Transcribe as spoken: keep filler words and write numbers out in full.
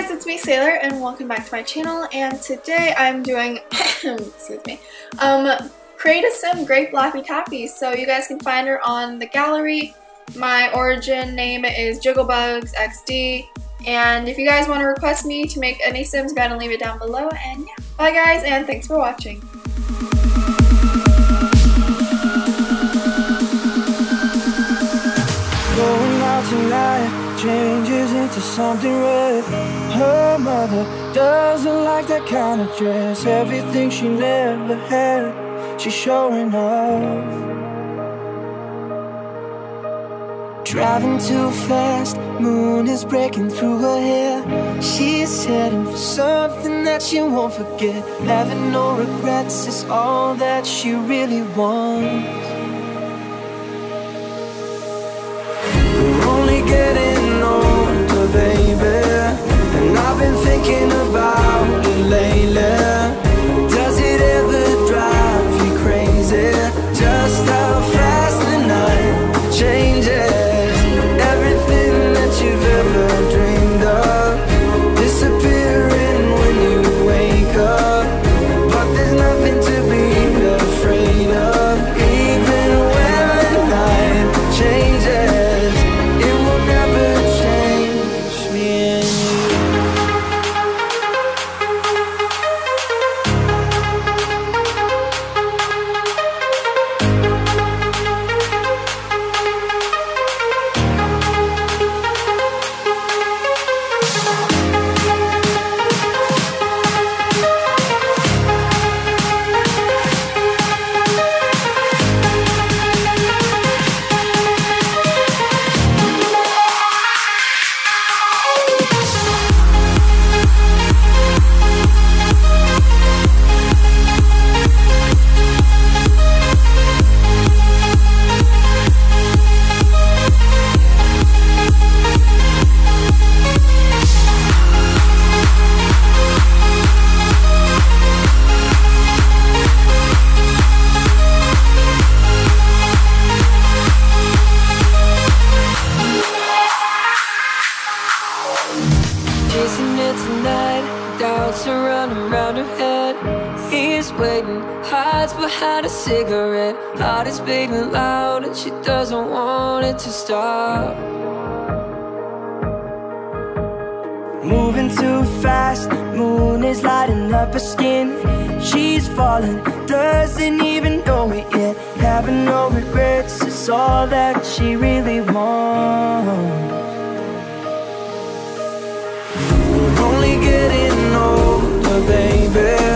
guys, it's me, Sailor, and welcome back to my channel. And today I'm doing, excuse me, um, Create a Sim Grape Laffy Taffy. So you guys can find her on the gallery. My origin name is Jigglebugs X D. And if you guys want to request me to make any Sims, go ahead and leave it down below. And yeah, bye guys, and thanks for watching. Going out tonight changes into something red. Her mother doesn't like that kind of dress. Everything she never had, she's showing off. Driving too fast, moon is breaking through her hair. She's heading for something that she won't forget. Having no regrets is all that she really wants. We're only getting older, baby, and I've been thinking about it lately. Does it ever drive you crazy? Just how fast the night changes. Everything that you've ever dreamed of disappearing when you wake up. But there's nothing to be afraid of. Even when the night changes, it will never change me and you. Chasing it tonight, doubts are running around her head. He's waiting, hides behind a cigarette. Heart is beating loud and she doesn't want it to stop. Moving too fast, moon is lighting up her skin. She's falling, doesn't even know it yet. Having no regrets is all that she really wants. We're only getting older, baby,